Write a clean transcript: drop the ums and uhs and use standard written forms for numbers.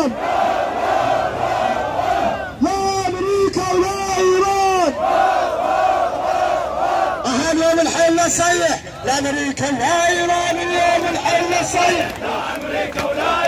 إيران، لا أمريكا ولا إيران. اليوم الحل صيح، لا أمريكا ولا إيران، اليوم الحل صيح، لا أمريكا ولا